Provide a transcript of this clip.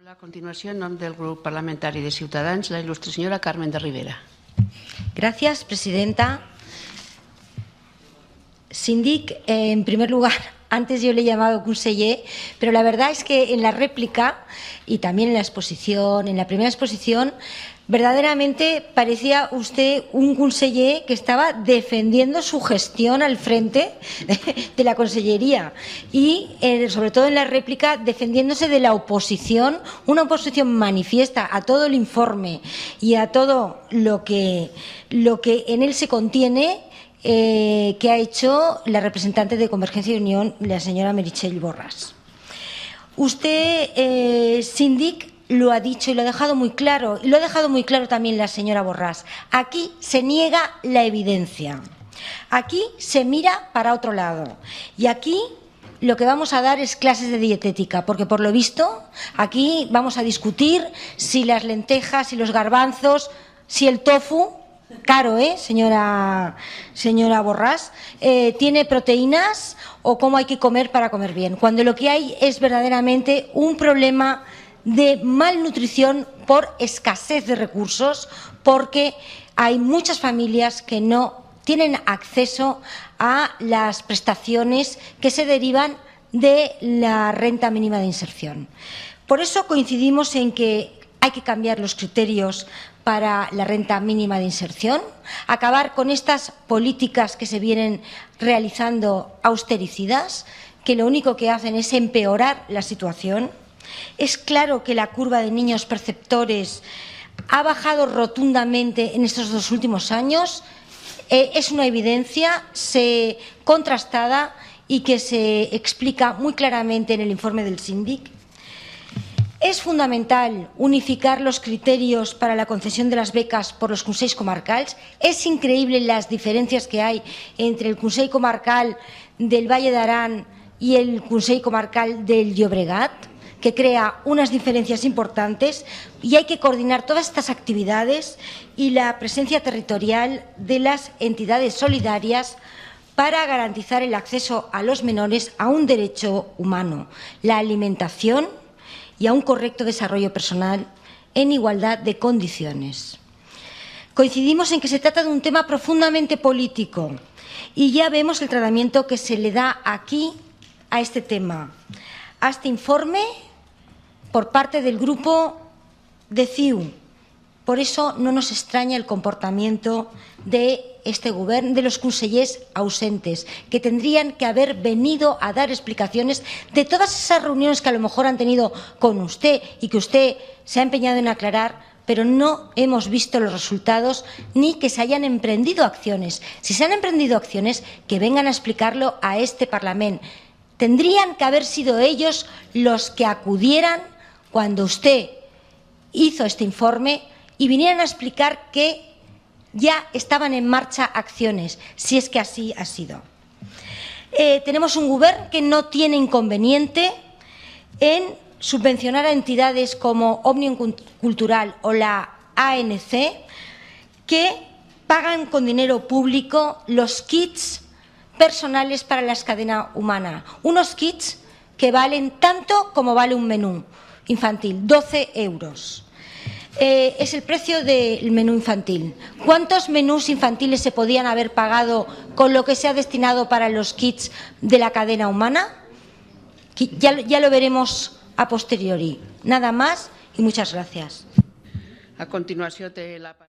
A continuació, en nom del grup parlamentari de Ciutadans, la il·lustre senyora Carmen de Rivera. Gracias, presidenta. Síndic, en primer lugar, antes yo le he llamado conseller, pero la verdad es que en la réplica y también en la exposición, en la primera exposición, verdaderamente parecía usted un conseller que estaba defendiendo su gestión al frente de la consellería y, sobre todo en la réplica, defendiéndose de la oposición, una oposición manifiesta a todo el informe y a todo lo que en él se contiene, que ha hecho la representante de Convergencia y Unión, la señora Meritxell Borras. Usted, síndic, lo ha dicho y lo ha dejado muy claro, y lo ha dejado muy claro también la señora Borras. Aquí se niega la evidencia. Aquí se mira para otro lado. Y aquí lo que vamos a dar es clases de dietética, porque por lo visto aquí vamos a discutir si las lentejas, si los garbanzos, si el tofu, caro, señora Borras, tiene proteínas o cómo hay que comer para comer bien, cuando lo que hay es verdaderamente un problema de malnutrición por escasez de recursos, porque hay muchas familias que no tienen acceso a las prestaciones que se derivan de la renta mínima de inserción. Por eso coincidimos en que hay que cambiar los criterios para la renta mínima de inserción, acabar con estas políticas que se vienen realizando austericidas, que lo único que hacen es empeorar la situación. Es claro que la curva de niños perceptores ha bajado rotundamente en estos 2 últimos años. Es una evidencia contrastada y que se explica muy claramente en el informe del síndic. Es fundamental unificar los criterios para la concesión de las becas por los consells comarcals. Es increíble las diferencias que hay entre el Consell Comarcal del Valle de Arán y el Consell Comarcal del Llobregat, que crea unas diferencias importantes, y hay que coordinar todas estas actividades y la presencia territorial de las entidades solidarias para garantizar el acceso a los menores a un derecho humano, la alimentación y a un correcto desarrollo personal en igualdad de condiciones. Coincidimos en que se trata de un tema profundamente político y ya vemos el tratamiento que se le da aquí a este tema, a este informe por parte del grupo de CiU. Por eso no nos extraña el comportamiento de este govern, de los consellers ausentes, que tendrían que haber venido a dar explicaciones de todas esas reuniones que a lo mejor han tenido con usted y que usted se ha empeñado en aclarar, pero no hemos visto los resultados ni que se hayan emprendido acciones. Si se han emprendido acciones, que vengan a explicarlo a este Parlamento. Tendrían que haber sido ellos los que acudieran cuando usted hizo este informe y vinieran a explicar que ya estaban en marcha acciones, si es que así ha sido. Tenemos un govern que no tiene inconveniente en subvencionar a entidades como Òmnium Cultural o la ANC, que pagan con dinero público los kits personales para la cadena humana. Unos kits que valen tanto como vale un menú infantil, 12 euros. Es el precio del menú infantil. ¿Cuántos menús infantiles se podían haber pagado con lo que se ha destinado para los kits de la cadena humana? Ya lo veremos a posteriori. Nada más y muchas gracias. A continuació té la